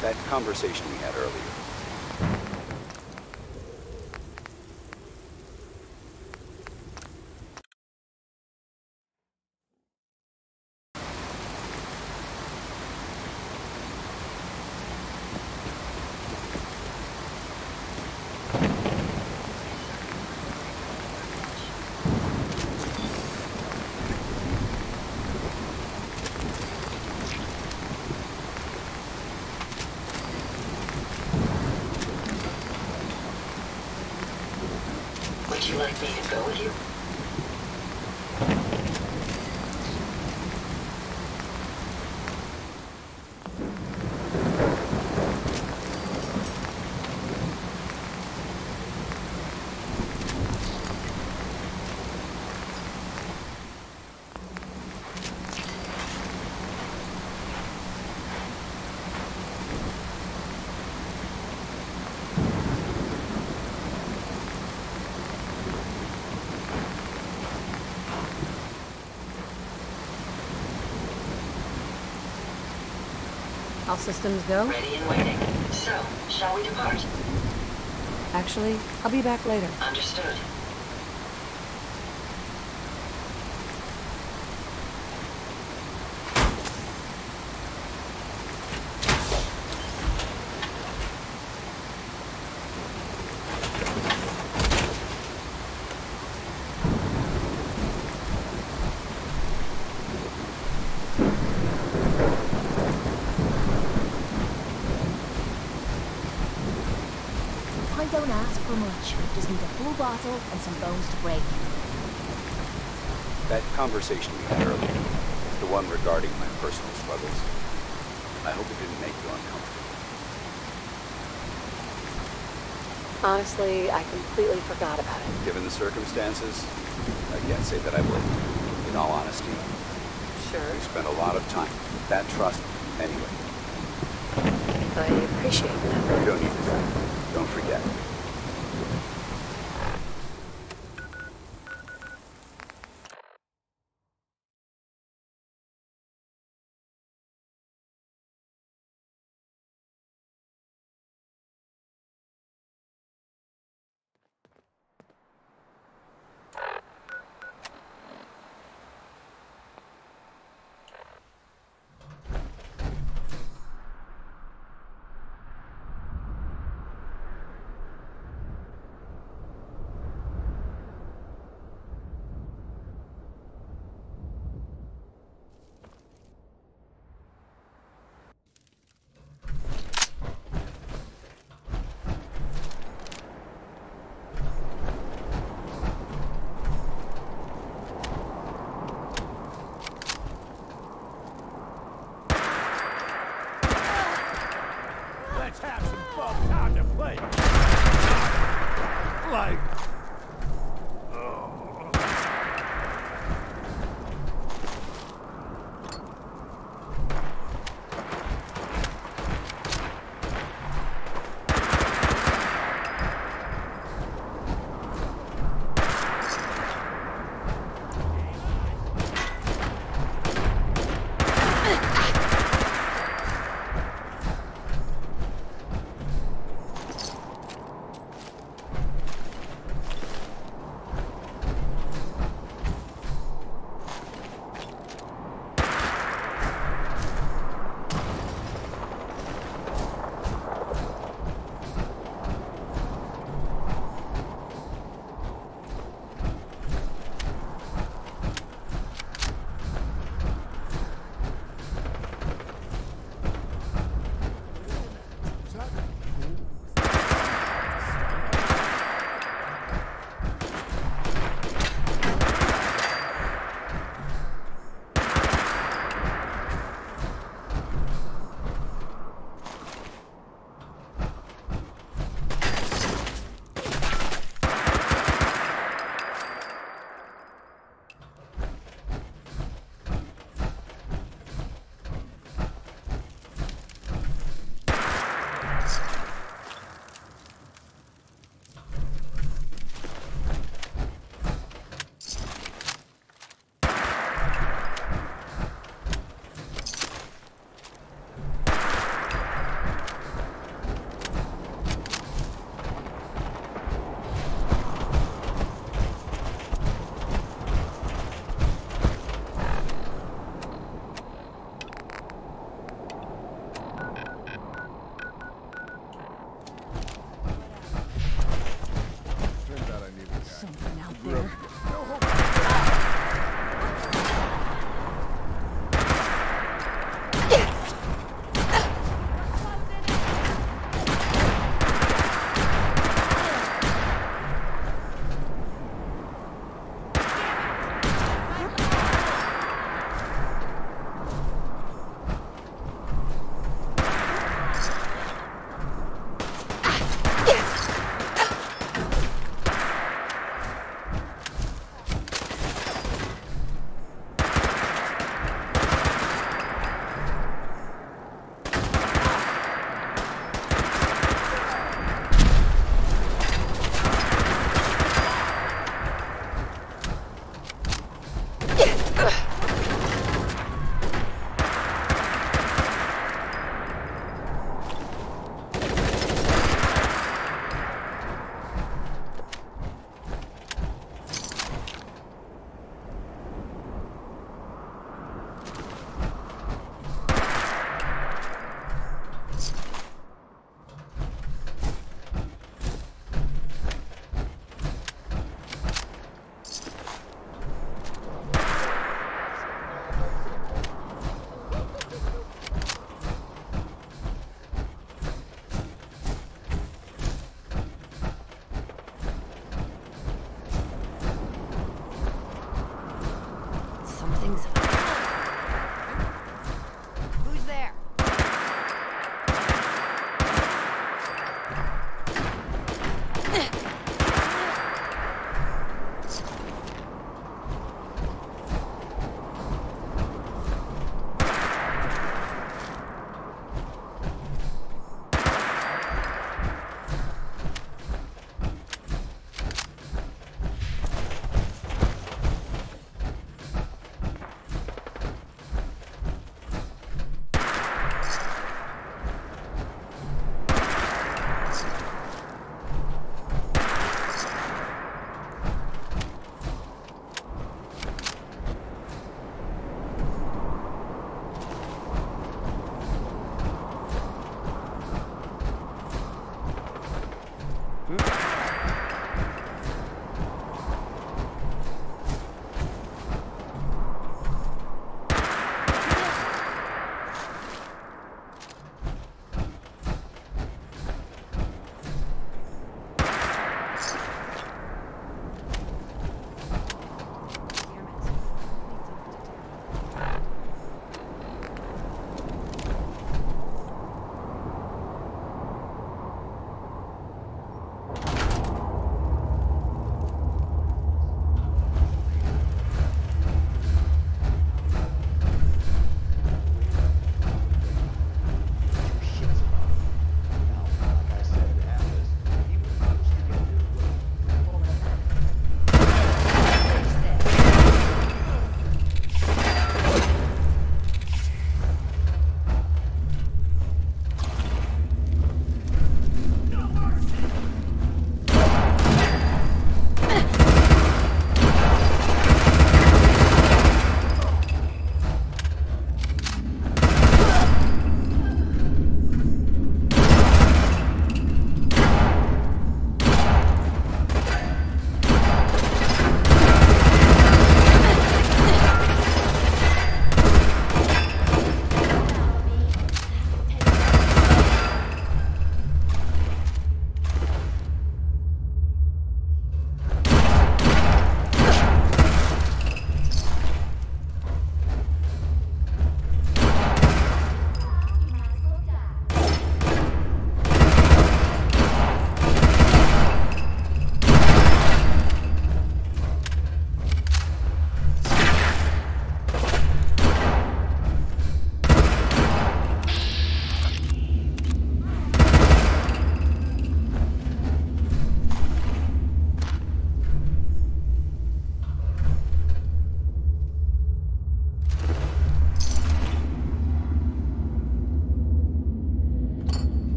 That conversation we had earlier. Would you like me to go with you? All systems go? Ready and waiting. So, shall we depart? Actually, I'll be back later. Understood. I don't ask for much. Just need a full bottle and some bones to break. That conversation we had earlier. The one regarding my personal struggles. I hope it didn't make you uncomfortable. Honestly, I completely forgot about it. Given the circumstances, I can't say that I would. In all honesty, Sure. we spent a lot of time. That trust, anyway. I appreciate that. You don't need to thank me. Don't forget. Let's have some fun. Time to play. Like...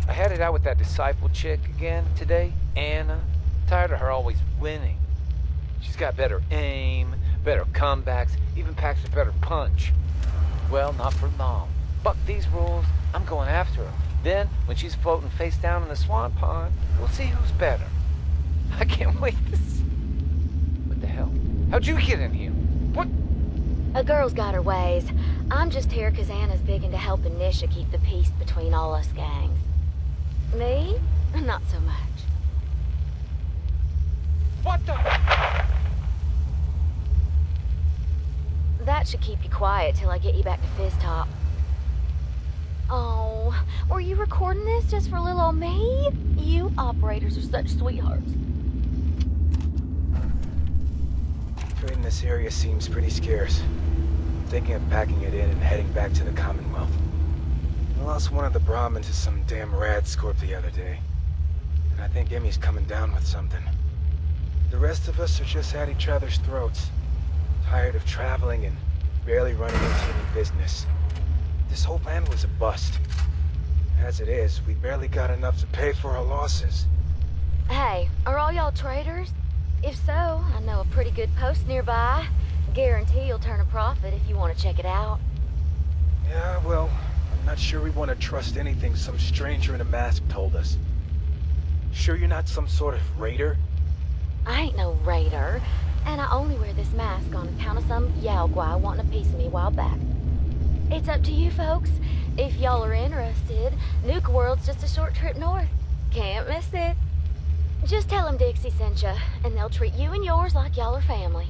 I had it out with that disciple chick again today, Anna. Tired of her always winning. She's got better aim, better comebacks, even packs a better punch. Well, not for long. Fuck these rules, I'm going after her. Then, when she's floating face down in the swan pond, we'll see who's better. I can't wait to see. What the hell? How'd you get in here? What? A girl's got her ways. I'm just here 'cause Anna's big into helping Nisha keep the peace between all us gangs. Me? Not so much. What the? That should keep you quiet till I get you back to Fizz Top. Oh, were you recording this just for little old me? You operators are such sweethearts. Trade in this area seems pretty scarce. I'm thinking of packing it in and heading back to the Commonwealth. I lost one of the Brahmins to some damn rad scorp the other day. And I think Emmy's coming down with something. The rest of us are just at each other's throats. Tired of traveling and barely running into any business. This whole plan was a bust. As it is, we barely got enough to pay for our losses. Hey, are all y'all traders? If so, I know a pretty good post nearby. Guarantee you'll turn a profit if you want to check it out. Yeah, well, I'm not sure we want to trust anything some stranger in a mask told us. Sure you're not some sort of raider? I ain't no raider, and I only wear this mask on account of some Yao Guai wanting a piece of me a while back. It's up to you folks. If y'all are interested, Nuka World's just a short trip north. Can't miss it. Just tell them Dixie sent ya, and they'll treat you and yours like y'all are family.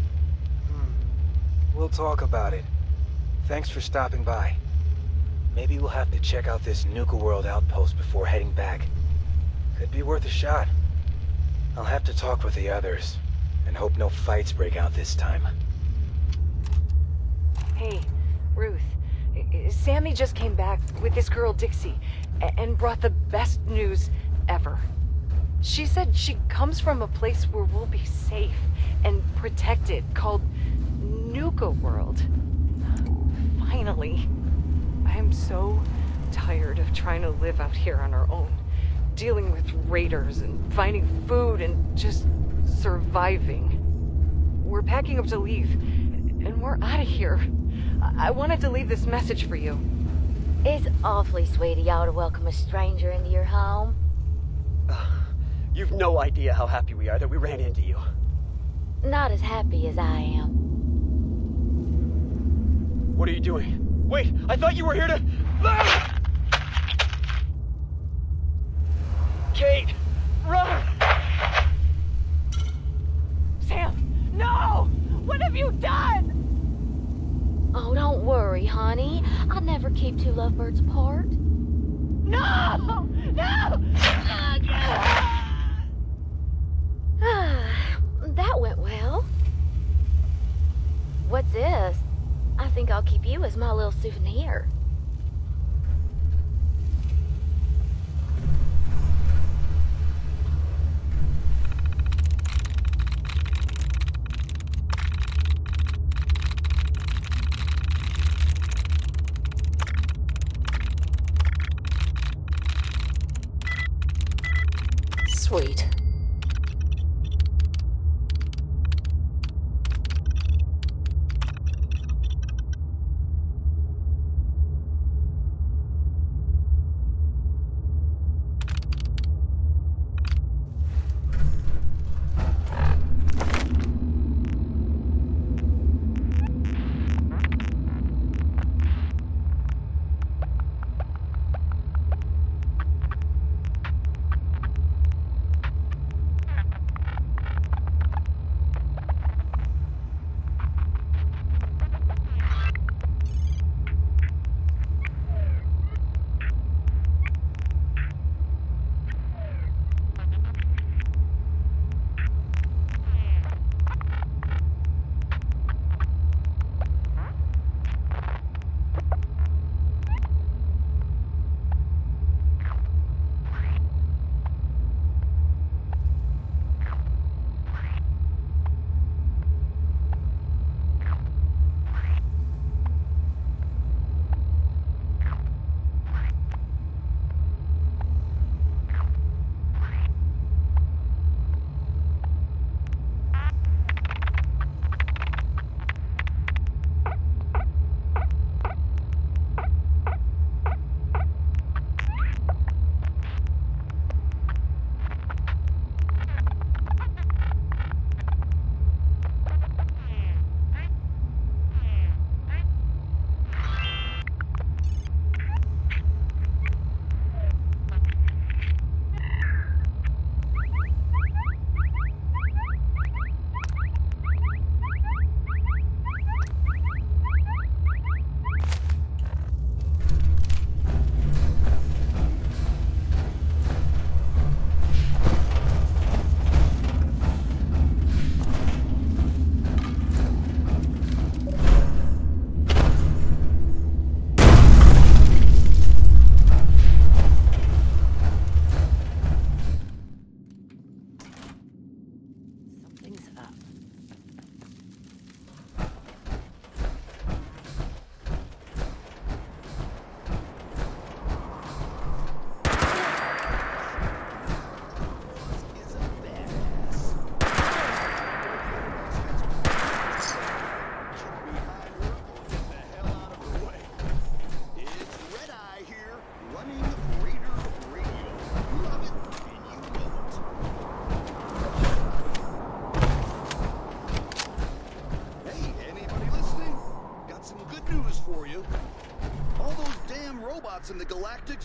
We'll talk about it. Thanks for stopping by. Maybe we'll have to check out this Nuka World outpost before heading back. Could be worth a shot. I'll have to talk with the others, and hope no fights break out this time. Hey, Ruth. Sammy just came back with this girl Dixie, and brought the best news ever. She said she comes from a place where we'll be safe and protected, called Nuka World. Finally. I am so tired of trying to live out here on our own, dealing with raiders and finding food and just surviving. We're packing up to leave, and we're out of here. I wanted to leave this message for you. It's awfully sweet of y'all to welcome a stranger into your home. You've no idea how happy we are that we ran into you. Not as happy as I am. What are you doing? Wait, I thought you were here to... Ah! Kate, run! Sam, no! What have you done? Oh, don't worry, honey. I never keep two lovebirds apart. No! No! That went well. What's this? I think I'll keep you as my little souvenir. Sweet.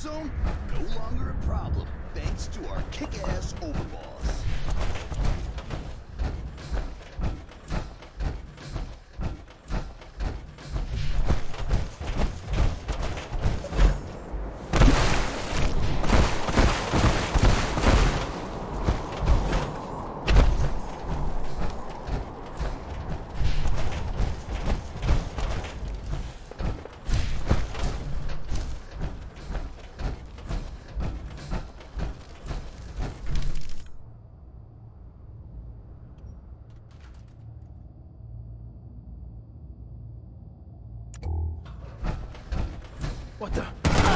zone? No longer a problem, thanks to our kick-ass overboss. What the?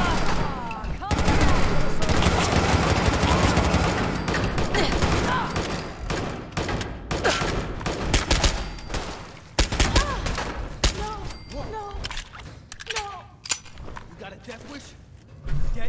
You got a death wish? Dead.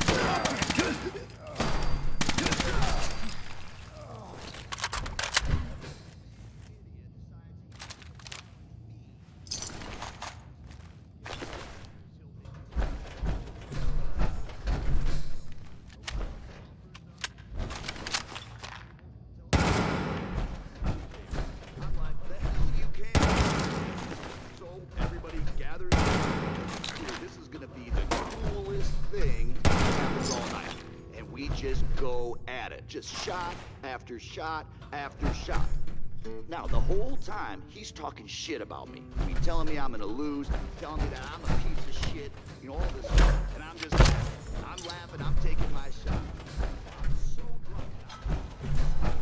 Just shot after shot after shot. Now, the whole time, he's talking shit about me. I mean, telling me I'm gonna lose, telling me that I'm a piece of shit, you know, all this stuff. And I'm just, I'm laughing, I'm taking my shot. I'm so drunk.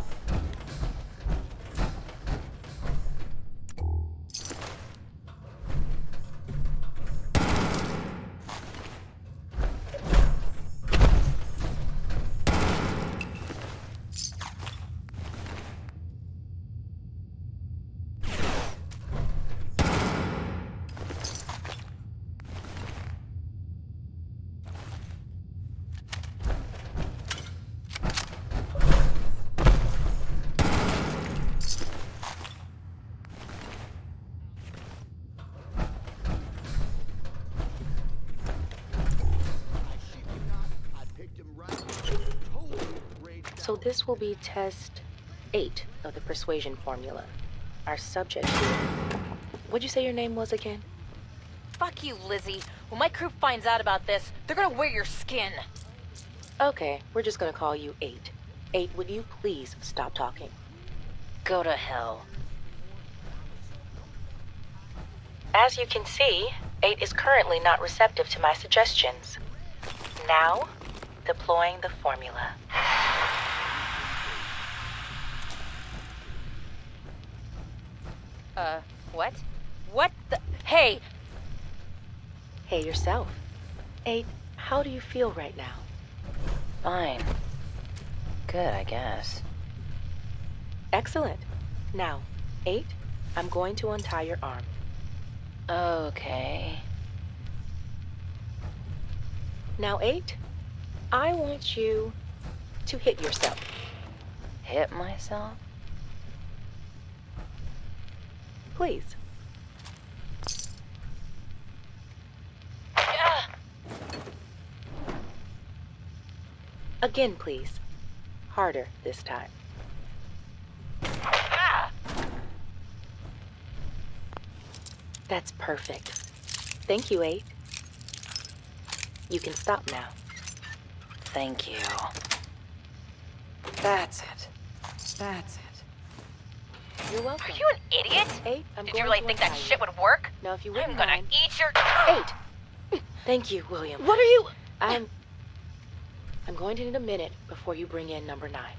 So this will be test 8 of the persuasion formula. Our subject here. What'd you say your name was again? Fuck you, Lizzie. When my crew finds out about this, they're gonna wear your skin. Okay, we're just gonna call you 8. 8, would you please stop talking? Go to hell. As you can see, 8 is currently not receptive to my suggestions. Now, deploying the formula. What? What the? Hey! Hey yourself. 8, how do you feel right now? Fine. Good, I guess. Excellent. Now, 8, I'm going to untie your arm. Okay. Now, 8, I want you to hit yourself. Hit myself? Please. Again, please. Harder this time. That's perfect. Thank you, 8. You can stop now. Thank you. That's it. That's it. You're welcome. Are you an idiot? 8, I'm Did going you really to think that untie shit you. would work? No, if you I'm wouldn't gonna mind. eat your... 8! Thank you, William. What are you... I'm going to need a minute before you bring in number 9.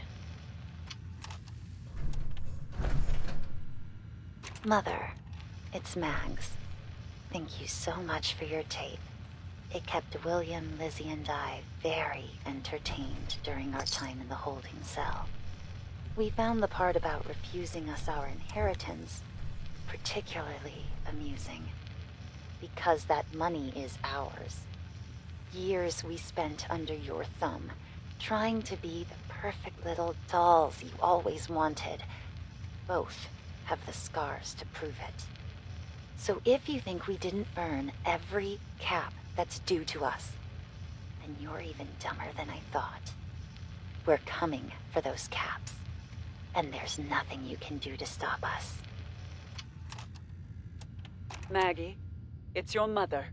Mother, it's Mags. Thank you so much for your tape. It kept William, Lizzie, and I very entertained during our time in the holding cell. We found the part about refusing us our inheritance particularly amusing. Because that money is ours. Years we spent under your thumb, trying to be the perfect little dolls you always wanted. Both have the scars to prove it. So if you think we didn't earn every cap that's due to us, then and you're even dumber than I thought. We're coming for those caps, and there's nothing you can do to stop us. Maggie, it's your mother.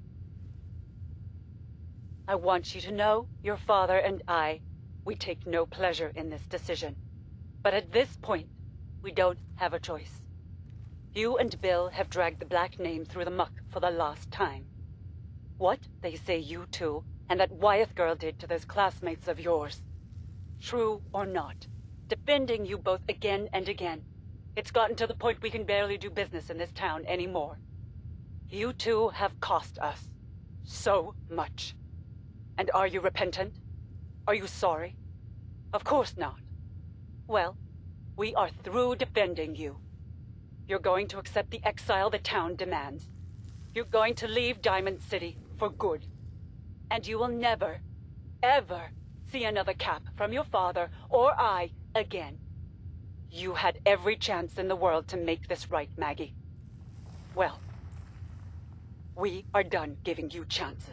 I want you to know your father and we take no pleasure in this decision. But at this point, we don't have a choice. You and Bill have dragged the Black name through the muck for the last time. What they say you two and that Wyeth girl did to those classmates of yours. True or not, defending you both again and again. It's gotten to the point we can barely do business in this town anymore. You two have cost us so much. And are you repentant? Are you sorry? Of course not. Well, we are through defending you. You're going to accept the exile the town demands. You're going to leave Diamond City for good. And you will never, ever see another cap from your father or I again. You had every chance in the world to make this right, Maggie. Well, we are done giving you chances.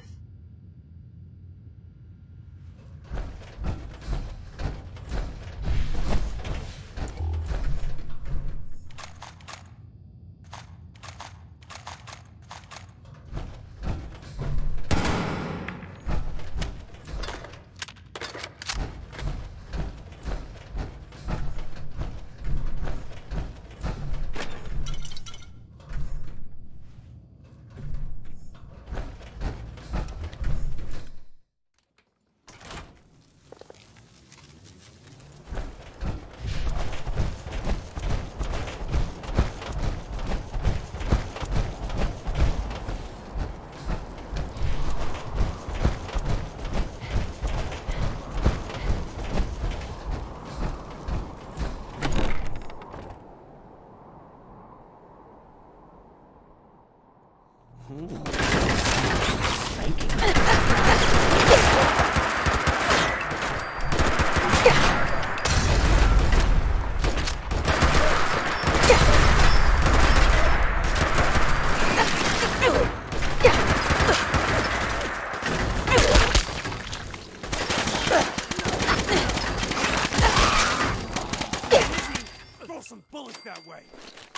Throw some bullets that way.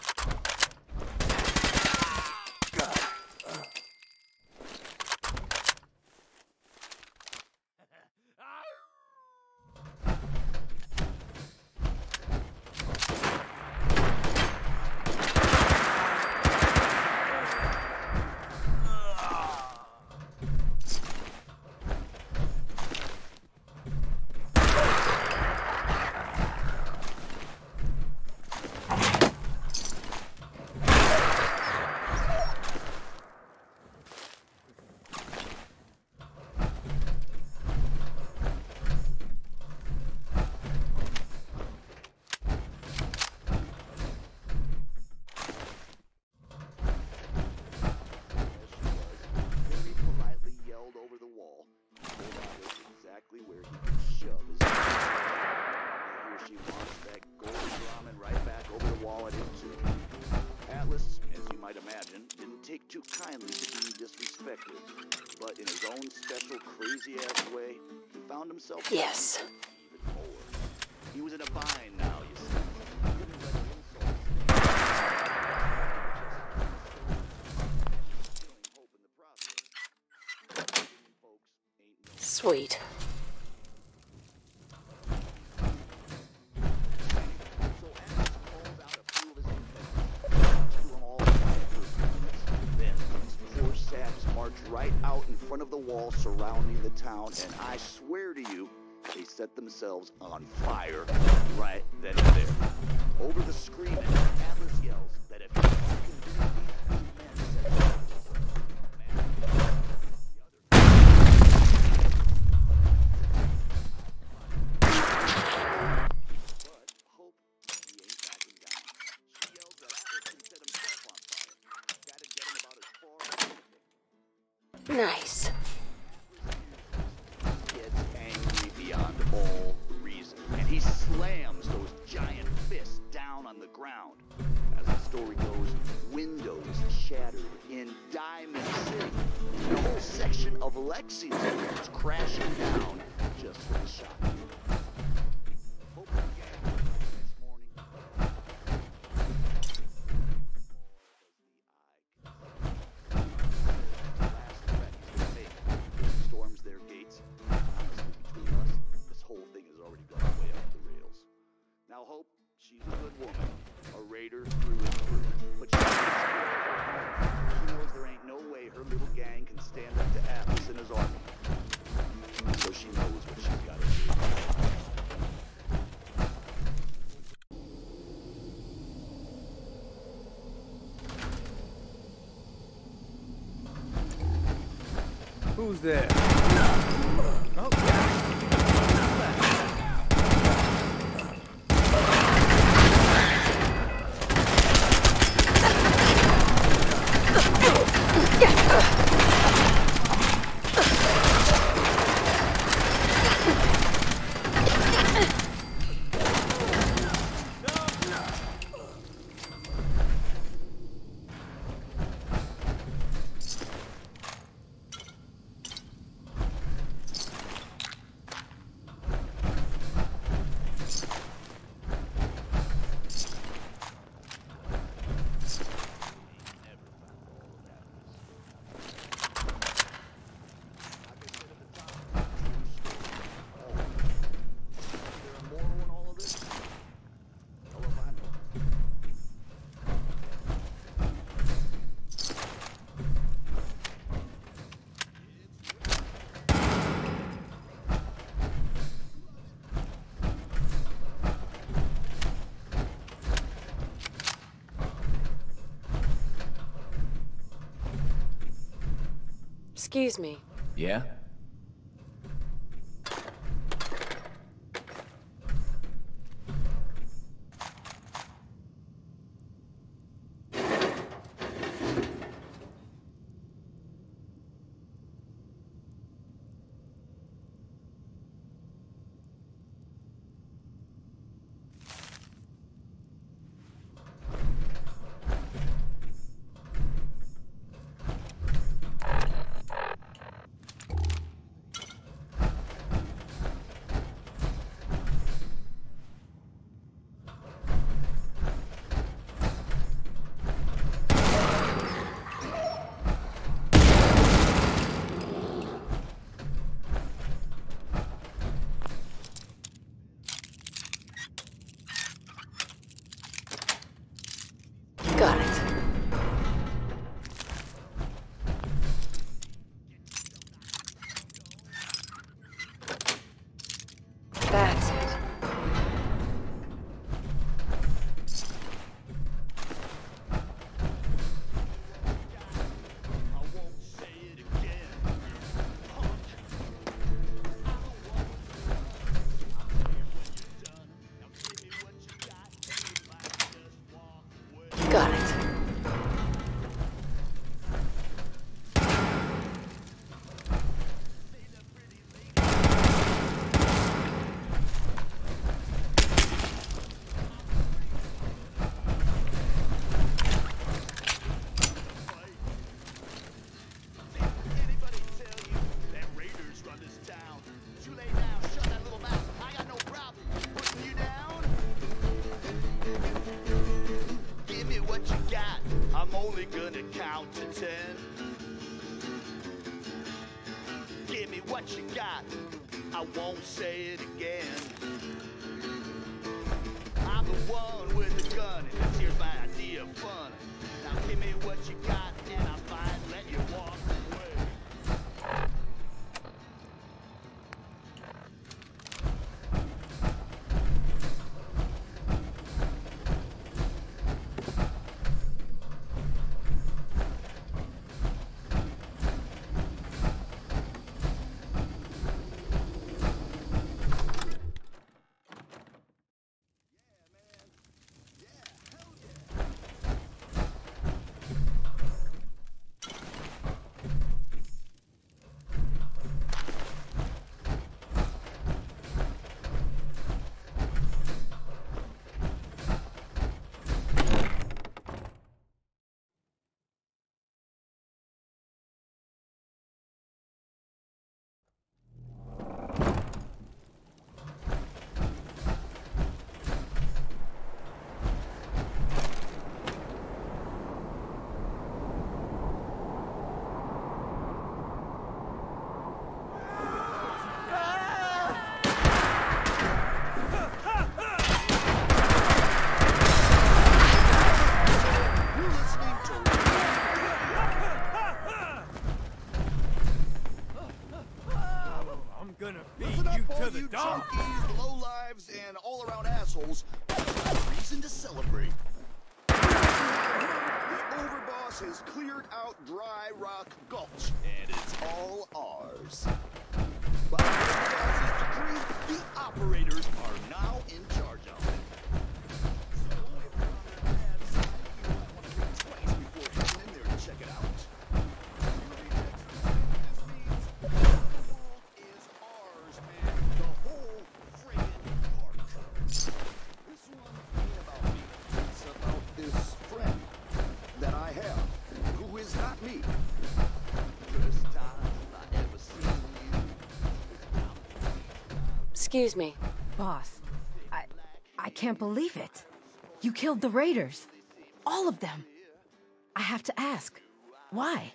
Too kindly to being disrespected, but in his own special crazy-ass way, he found himself Yes. even more. He was in a bind now, you see. He couldn't let insults. Sweet. Right out in front of the wall surrounding the town, and I swear to you, they set themselves on fire right then and there. Over the screaming, Atlas yells that if he fucking didn't beat these men set but Hope, he ain't backing down. She yells that Atlas can set himself on fire. That'd get him about as far as Nice. Gets angry beyond all reason, and he slams those giant fists down on the ground. As the story goes, windows shattered in Diamond City. The whole section of Lexington was crashing down. She's a good woman, a raider through and through. But she knows there ain't no way her little gang can stand up to Atlas and his army. So she knows what she's got to do. Who's there? Excuse me. Yeah? Got it. That's it. Got it. I'm only gonna count to 10. Give me what you got, I won't say it again. I'm the one with the gun, and here's my idea of fun. Now give me what you got, and I might let you walk away. wives and all-around assholes, reason to celebrate. The overboss has cleared out Dry Rock Gulch, and it's all ours. By the overboss's decree, the operators are now in charge of it. So, if you're on that bad side, you might want to think twice before heading in there to check it out. Excuse me. Boss, I can't believe it. You killed the Raiders. All of them. I have to ask, why?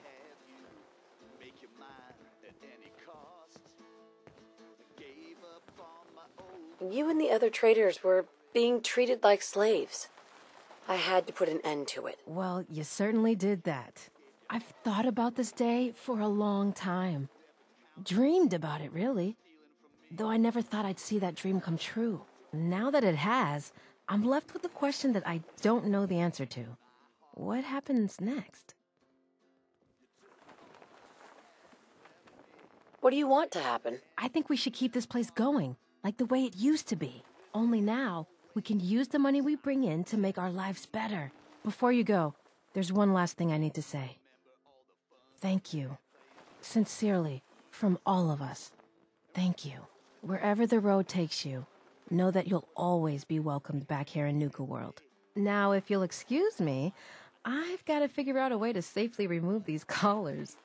You and the other traders were being treated like slaves. I had to put an end to it. Well, you certainly did that. I've thought about this day for a long time. Dreamed about it, really. Though I never thought I'd see that dream come true. Now that it has, I'm left with the question that I don't know the answer to. What happens next? What do you want to happen? I think we should keep this place going, like the way it used to be. Only now, we can use the money we bring in to make our lives better. Before you go, there's one last thing I need to say. Thank you. Sincerely, from all of us. Thank you. Wherever the road takes you, know that you'll always be welcomed back here in Nuka World. Now, if you'll excuse me, I've got to figure out a way to safely remove these collars.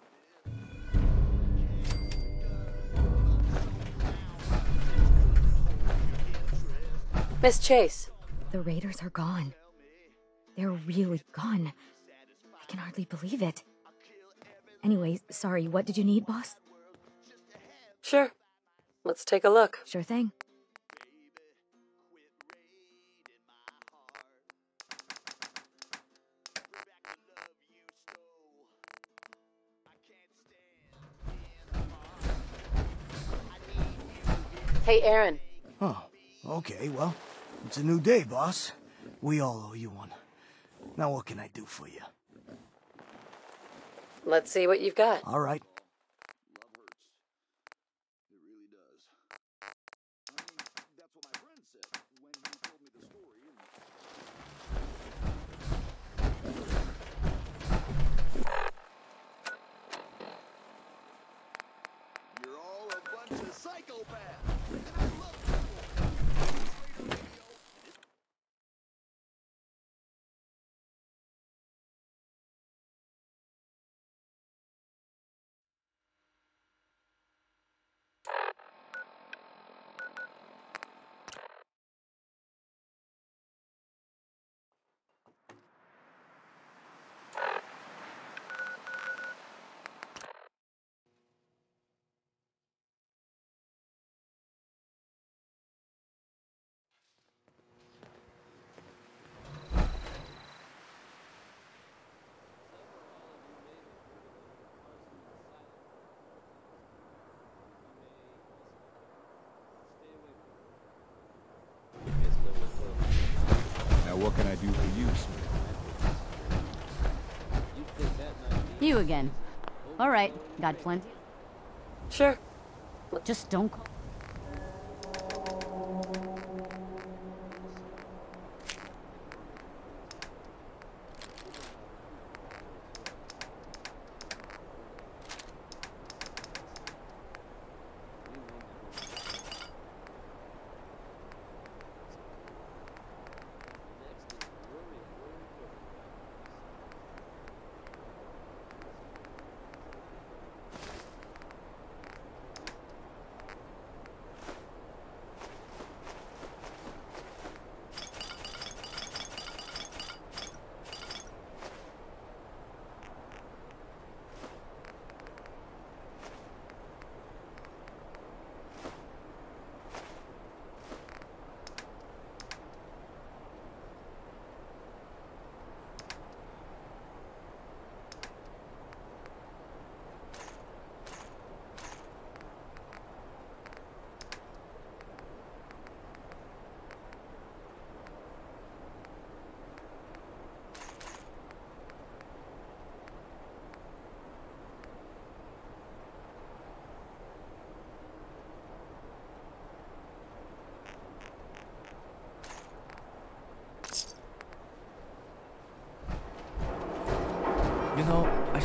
Miss Chase. The Raiders are gone. They're really gone. I can hardly believe it. Anyway, sorry, what did you need, boss? Sure. Let's take a look. Sure thing. Hey, Aaron. Oh, okay, well, it's a new day, boss. We all owe you one. Now what can I do for you? Let's see what you've got. All right. What can I do for you, sir? You again. All right, got plenty. Sure. Just don't.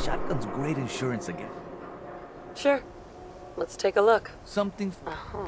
shotgun's great insurance again. Sure. Let's take a look. Something... Uh-huh.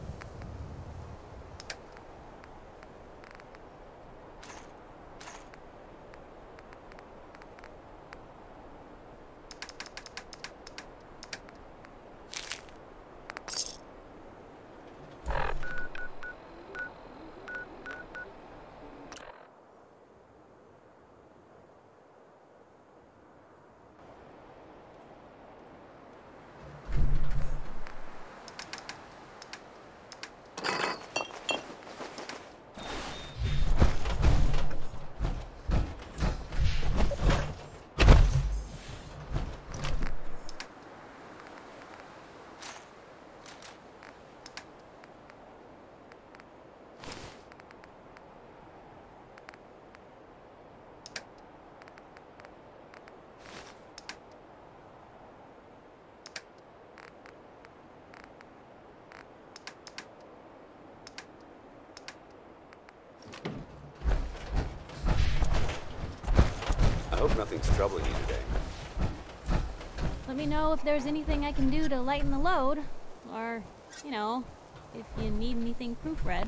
I hope nothing's troubling you today. Let me know if there's anything I can do to lighten the load. Or, you know, if you need anything proofread.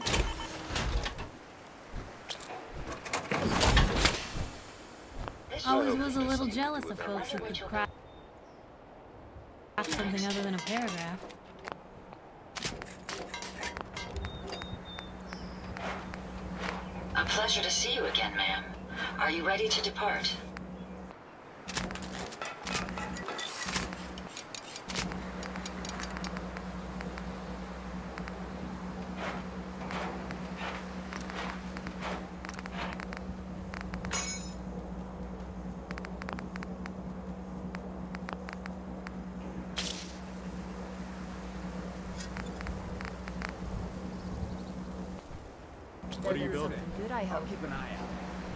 Always was a little jealous of folks who could craft something other than a paragraph. A pleasure to see you again, ma'am. Are you ready to depart? What are you building? Good, I hope. Keep an eye out.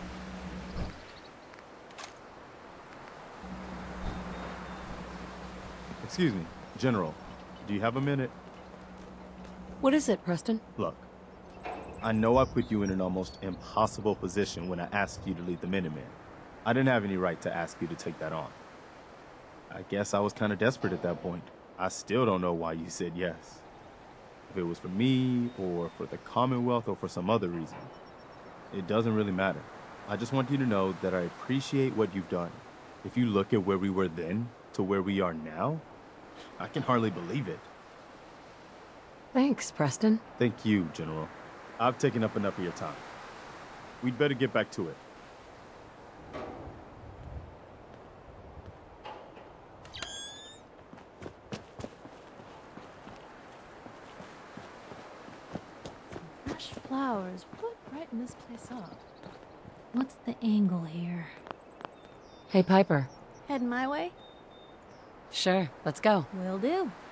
Excuse me, General. Do you have a minute? What is it, Preston? Look, I know I put you in an almost impossible position when I asked you to lead the Minutemen. I didn't have any right to ask you to take that on. I guess I was kind of desperate at that point. I still don't know why you said yes. If it was for me, or for the Commonwealth, or for some other reason. It doesn't really matter. I just want you to know that I appreciate what you've done. If you look at where we were then, to where we are now, I can hardly believe it. Thanks, Preston. Thank you, General. I've taken up enough of your time. We'd better get back to it. Fresh flowers. What brighten this place up? What's the angle here? Hey, Piper. Heading my way? Sure, let's go. Will do.